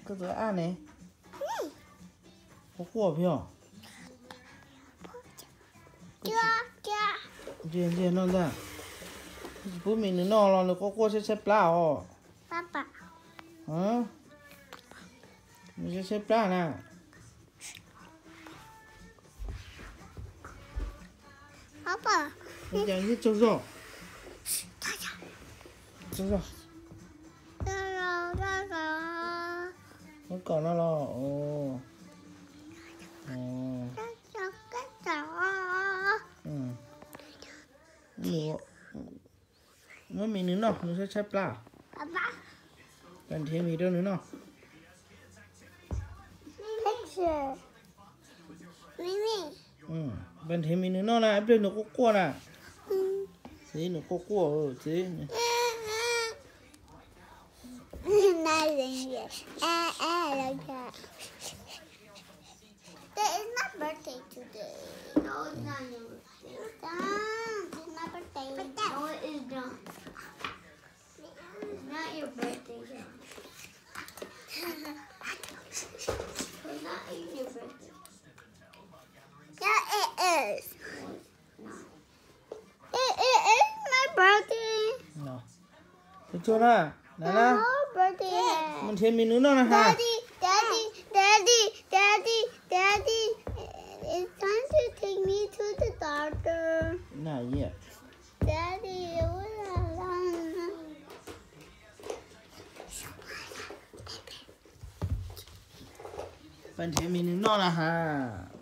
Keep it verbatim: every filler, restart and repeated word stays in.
哥哥按呢？过过票。 จ้าจ้า这这弄的，不明的弄了，那过过去吃不啦哦？ ป้าป๋า嗯？你是吃不啦呢？ ป้าป๋า你讲你走走，走走， จ้าเราจ้าเรา我搞到了哦。哦， จ้าจ้าจ้าจ้า嗯，我我明的弄，你是吃不啦？ ป้าป๋า半天没得你弄。 picture มิมี่嗯，半天没你弄了，不然你过过了， อืม谁你过过哦？谁？ น่าเล่นเยอะแอะแอะแล้วจ้ะ There is my birthday today. No, it's not your birthday. Don't. It's my birthday. No, it is not. It's not your birthday, John. It's not even your birthday. Yeah, it is. It, it is my birthday. 喏，不错了，来 My 了， whole birthday. 半天没你弄了哈。 Daddy, Daddy, Daddy, Daddy, Daddy. It's time to take me to the doctor. 那也。 Daddy, what a 半天没你弄了哈。